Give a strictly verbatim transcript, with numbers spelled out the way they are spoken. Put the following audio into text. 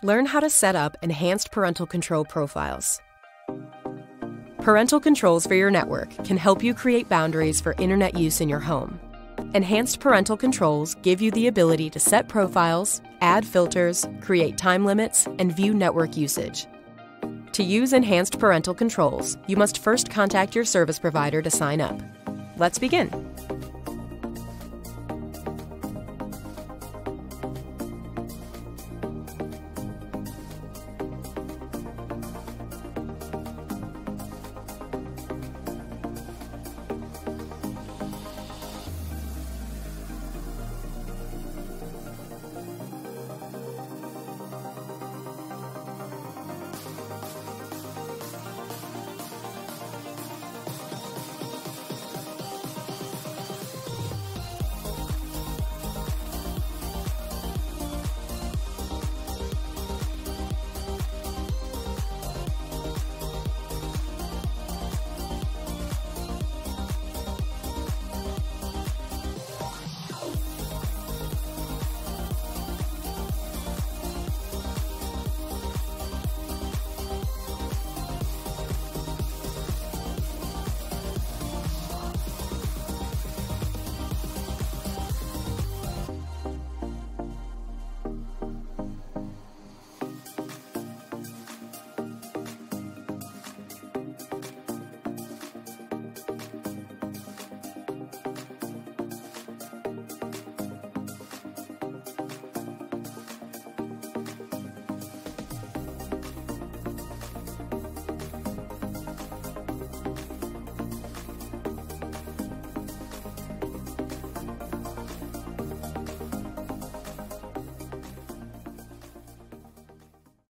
Learn how to set up Enhanced Parental Control Profiles. Parental controls for your network can help you create boundaries for internet use in your home. Enhanced Parental Controls give you the ability to set profiles, add filters, create time limits, and view network usage. To use Enhanced Parental Controls, you must first contact your service provider to sign up. Let's begin.